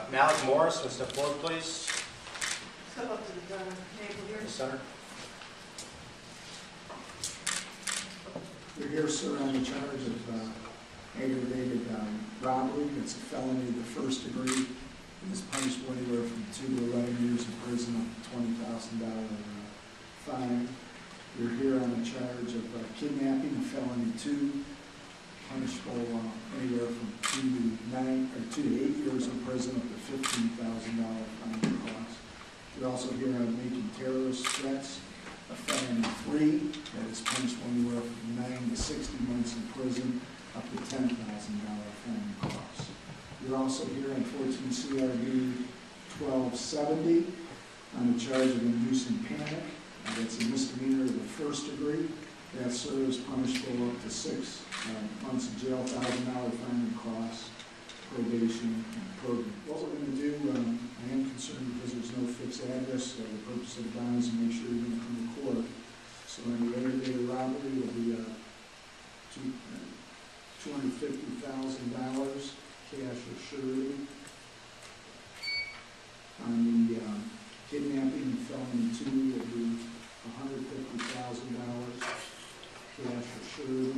Malik Morris, would step forward, please. Step up to the table here. The center. You're here, sir, on the charge of aggravated robbery. It's a felony of the first degree. It is punishable anywhere from 2 to 11 years in prison, up to $20,000 fine. You're here on the charge of kidnapping, felony 2, punishable anywhere from 2 to 8 years in prison, up to $15,000 fine cost. You're also here on making terrorist threats, a felony 3, that is punishable anywhere from 9 to 60 months in prison, up to $10,000 fine cost. You're also here on 14 CRB 1270 on the charge of inducing panic. That's a misdemeanor of the first degree. That serves punishable up to 6 months in jail, $1,000 fine and costs, probation, and program. What we're going to do, I am concerned because there's no fixed address. The purpose of the bond is to make sure you're going to come to court. So in the aggravated robbery will be $250,000 cash or surety. On the kidnapping and felony 2 will be $150,000 cash or surety.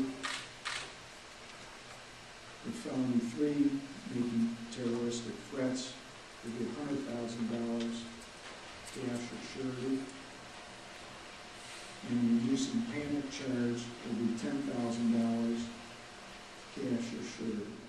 The felony 3, making terroristic threats, will be $100,000 cash or surety. And the inducing panic charge will be $10,000 cash or surety.